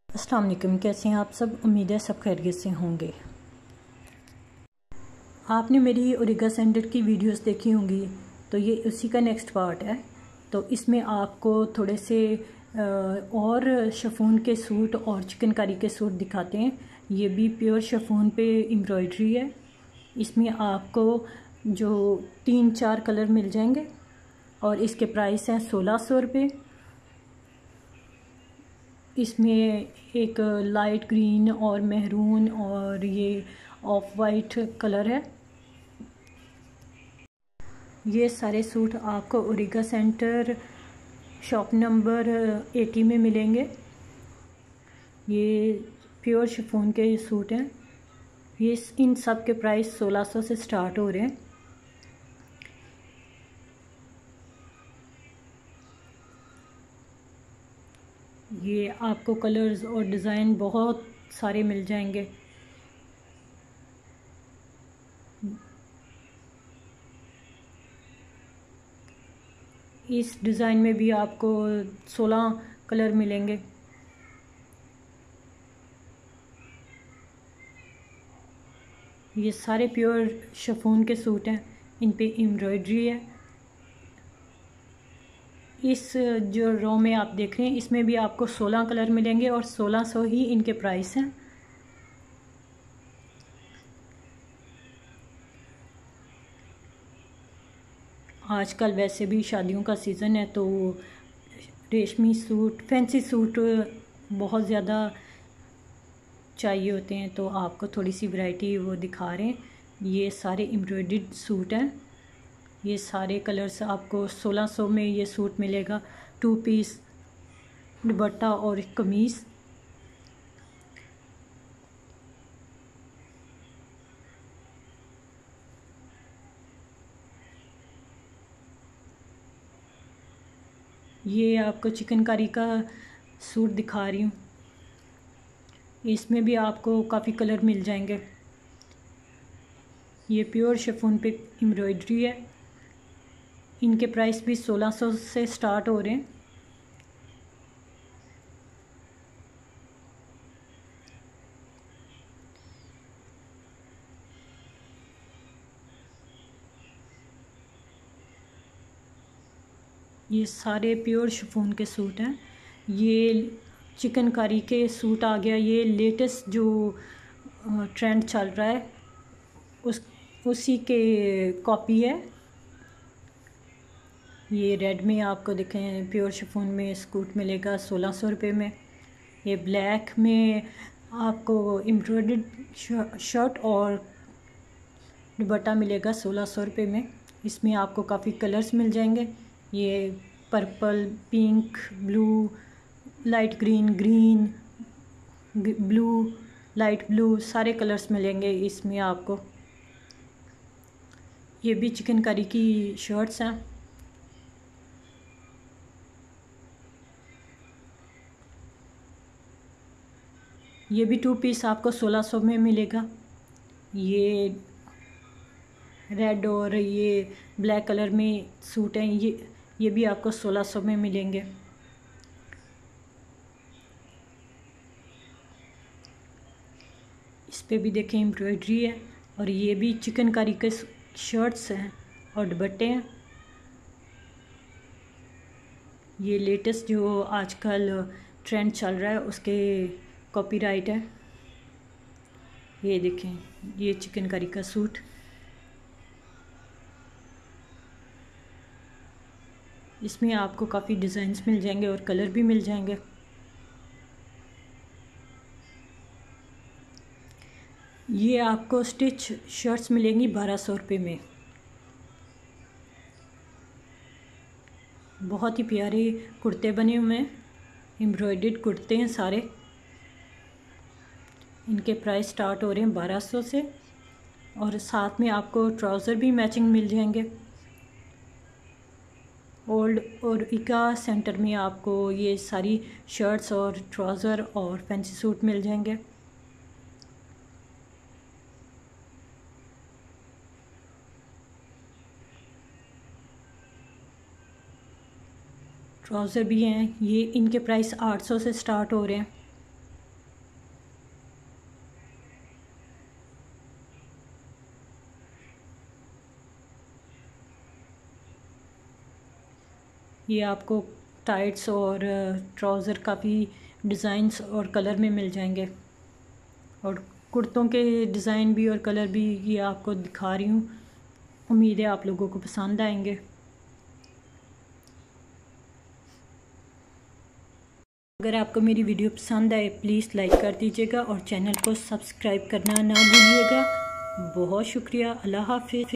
अस्सलाम वालेकुम, कैसे हैं आप सब। उम्मीद है सब खैरियत से होंगे। आपने मेरी ओरिगा सेंटर की वीडियोस देखी होंगी, तो ये उसी का नेक्स्ट पार्ट है। तो इसमें आपको थोड़े से और शिफॉन के सूट और चिकनकारी के सूट दिखाते हैं। ये भी प्योर शिफॉन पे एम्ब्रॉयडरी है। इसमें आपको जो 3-4 कलर मिल जाएंगे और इसके प्राइस हैं 1600 रुपये। इसमें एक लाइट ग्रीन और मेहरून और ये ऑफ वाइट कलर है। ये सारे सूट आपको ओरिगा सेंटर शॉप नंबर 80 में मिलेंगे। ये प्योर शिफॉन के सूट हैं। ये इन सब के प्राइस 1600 से स्टार्ट हो रहे हैं। ये आपको कलर्स और डिज़ाइन बहुत सारे मिल जाएंगे। इस डिज़ाइन में भी आपको 16 कलर मिलेंगे। ये सारे प्योर शिफॉन के सूट हैं, इन पे एम्ब्रॉयडरी है। इस जो रो में आप देख रहे हैं, इसमें भी आपको 16 कलर मिलेंगे और 1600 ही इनके प्राइस हैं। आजकल वैसे भी शादियों का सीज़न है, तो रेशमी सूट, फैंसी सूट बहुत ज़्यादा चाहिए होते हैं, तो आपको थोड़ी सी वैरायटी वो दिखा रहे हैं। ये सारे एम्ब्रॉयडर्ड सूट हैं। ये सारे कलर्स आपको 1600 में ये सूट मिलेगा। 2 पीस दुपट्टा और कमीज़। ये आपको चिकनकारी का सूट दिखा रही हूँ। इसमें भी आपको काफ़ी कलर मिल जाएंगे। ये प्योर शिफॉन पे एम्ब्रॉयडरी है। इनके प्राइस भी 1600 से स्टार्ट हो रहे हैं। ये सारे प्योर शिफॉन के सूट हैं। ये चिकनकारी के सूट आ गया। ये लेटेस्ट जो ट्रेंड चल रहा है उसी के कॉपी है। ये रेड में आपको देखें प्योर शिफॉन में सूट मिलेगा 1600 रुपये में। ये ब्लैक में आपको एम्ब्रॉयडर्ड शर्ट और दुपट्टा मिलेगा 1600 रुपये में। इसमें आपको काफ़ी कलर्स मिल जाएंगे। ये purple, pink, blue, light green, green, blue, light blue, सारे कलर्स मिलेंगे इसमें आपको। ये भी चिकनकारी की शर्ट्स हैं। ये भी 2 पीस आपको 1600 में मिलेगा। ये रेड और ये ब्लैक कलर में सूट हैं। ये भी आपको 1600 में मिलेंगे। इस पे भी देखें एम्ब्रॉयडरी है। और ये भी चिकनकारी के शर्ट्स हैं और दुपट्टे हैं। ये लेटेस्ट जो आजकल ट्रेंड चल रहा है उसके कॉपीराइट है। ये देखें, ये चिकनकारी का सूट। इसमें आपको काफ़ी डिज़ाइंस मिल जाएंगे और कलर भी मिल जाएंगे। ये आपको स्टिच शर्ट्स मिलेंगी 1200 रुपये में। बहुत ही प्यारे कुर्ते बने हुए हैं। एम्ब्रॉयडर्ड कुर्ते हैं सारे। इनके प्राइस स्टार्ट हो रहे हैं 1200 से। और साथ में आपको ट्राउज़र भी मैचिंग मिल जाएंगे। ओल्ड और इका सेंटर में आपको ये सारी शर्ट्स और ट्राउज़र और फैंसी सूट मिल जाएंगे। ट्राउज़र भी हैं। ये इनके प्राइस 800 से स्टार्ट हो रहे हैं। ये आपको टाइट्स और ट्राउज़र काफ़ी डिज़ाइंस और कलर में मिल जाएंगे, और कुर्तों के डिज़ाइन भी और कलर भी ये आपको दिखा रही हूँ। उम्मीद है आप लोगों को पसंद आएंगे। अगर आपको मेरी वीडियो पसंद आए प्लीज़ लाइक कर दीजिएगा और चैनल को सब्सक्राइब करना ना भूलिएगा। बहुत शुक्रिया। अल्लाह हाफ़िज़।